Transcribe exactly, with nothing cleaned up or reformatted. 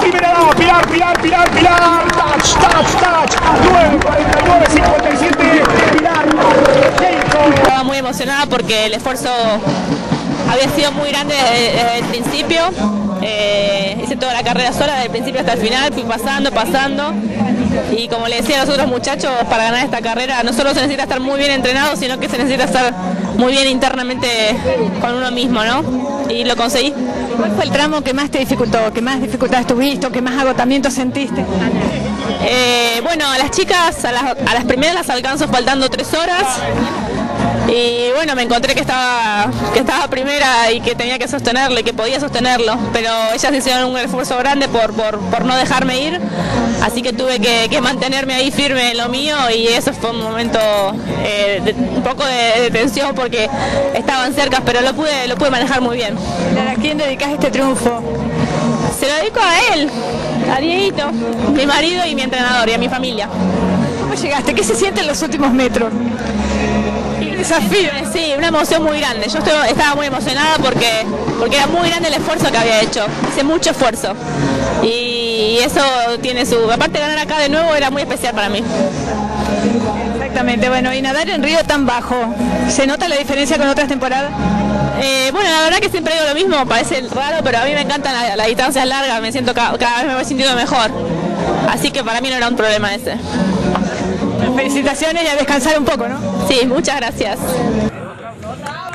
primera dama, Pilar, Pilar, Pilar, Pilar, touch, touch, touch, nueve cuarenta y nueve cincuenta y siete, Pilar, estaba muy emocionada porque el esfuerzo había sido muy grande desde, desde el principio. Eh, hice toda la carrera sola, desde el principio hasta el final, fui pasando, pasando. Y como le decía a los otros muchachos, para ganar esta carrera no solo se necesita estar muy bien entrenado, sino que se necesita estar muy bien internamente con uno mismo, ¿no? Y lo conseguí. ¿Cuál fue el tramo que más te dificultó, que más dificultades tuviste, que más agotamiento sentiste? Eh, bueno, a las chicas, a las, a las primeras las alcanzo faltando tres horas. Y bueno, me encontré que estaba que estaba primera y que tenía que sostenerlo y que podía sostenerlo, pero ellas hicieron un esfuerzo grande por, por, por no dejarme ir, así que tuve que, que mantenerme ahí firme en lo mío y eso fue un momento eh, de, un poco de, de tensión porque estaban cerca, pero lo pude, lo pude manejar muy bien. ¿A quién dedicás este triunfo? Se lo dedico a él, a Dieguito, mi marido y mi entrenador y a mi familia. ¿Cómo llegaste? ¿Qué se siente en los últimos metros? Desafío. Sí, una emoción muy grande. Yo estoy, estaba muy emocionada porque, porque era muy grande el esfuerzo que había hecho. Hice mucho esfuerzo. Y eso tiene su... Aparte de ganar acá de nuevo era muy especial para mí. Exactamente. Bueno, y nadar en río tan bajo, ¿se nota la diferencia con otras temporadas? Eh, bueno, la verdad que siempre digo lo mismo, parece raro, pero a mí me encantan las la distancias largas, me siento cada, cada vez me voy sintiendo mejor. Así que para mí no era un problema ese. Felicitaciones y a descansar un poco, ¿no? Sí, muchas gracias.